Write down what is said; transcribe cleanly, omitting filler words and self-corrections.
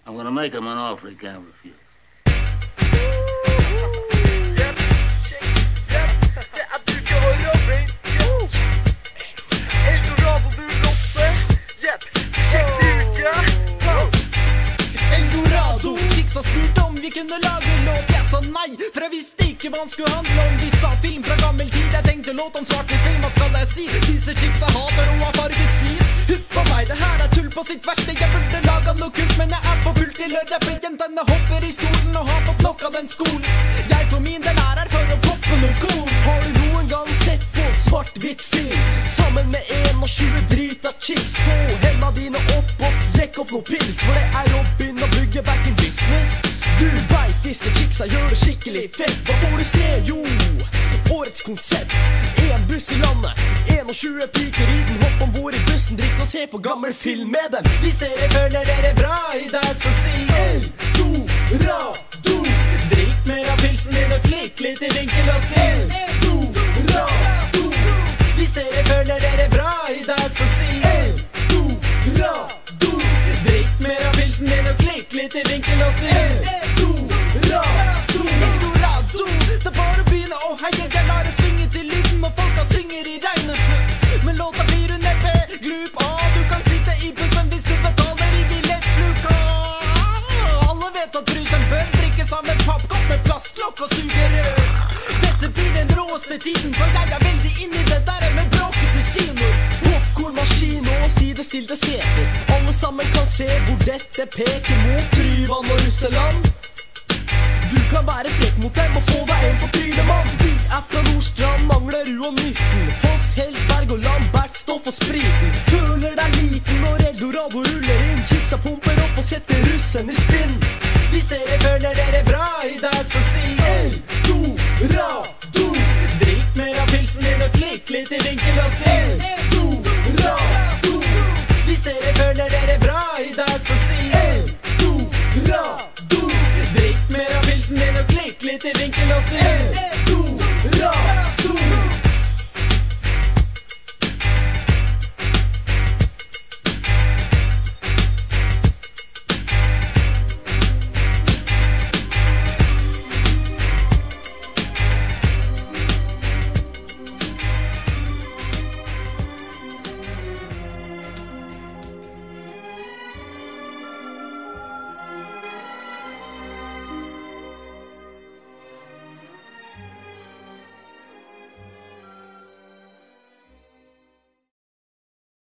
I'm gonna make him an offer he can't refuse. Eldorado, du Låta. Sjekk det ut, ja. Eldorado. Chicks har spurt om vi kunne lage låt. Jeg sa nei, for jeg visste ikke hva han skulle handle om. De sa film fra gammel tid. Jeg tenkte låt om svart-hvitt-film. Hva skal jeg si? Disse chicks jeg hater og har fargesyn. Huff på meg, det her er tull på sitt verste. Jeg burde laget noe kult, men jeg er på fullt i lørdag. For jentene hopper i stolen og har fått nok av den skolen. Jeg for min del er her for å poppe noe cool. Har du noen gang sett på svart-hvitt-film? Sammen med 21 drita chicks. Få hendene dine opp og rekk opp noe pils. For det er Robin og Bugge back in business. Du vet disse chicksa gjør det skikkelig fett. Hva får du se? Jo, årets konsept. En buss i landet, 21 piker i den. Hopp ombord i bussen, drikk og se på gammel film med dem. Hvis dere føler dere bra i dag, så si Eldorado. Drikk mer av pilsen din og klikk litt i vinkel og si Eldorado. Hvis dere føler dere bra i dag, så si Eldorado. Drikk mer av pilsen din og klikk litt i vinkel og si Eldorado. Eldorado. Det er bare å begynne å heie. Jeg lar det svinge til lyden og folka synger i regnet. Men låta blir du neppe glup av. Du kan sitte i bussen hvis du betaler i billettluka. Alle vet at brusen bør drikke sammen pappkopp med plastlokk og sugerør. Dette blir den råeste tiden, for jeg er veldig inni det der med bråkete kinoer. Popcornmaskin og sidestilte seter. Alle sammen kan se hvor dette peker mot Tryvann og Russeland. Du kan være frekk mot dem og få deg en på trynet, mann. De er fra Nordstrand, Manglerud og Nissen. Foss, Heltberg og Lambert står for spriten. Føler deg liten når Eldorado ruller inn. Chicksa pumper opp og setter russen i spinn. Hvis dere føler dere bra i dag, så si Eldorado. Drikk mer av pilsen din og klikk litt i vinkel og si Eldorado. Hvis dere føler dere bra i dag, så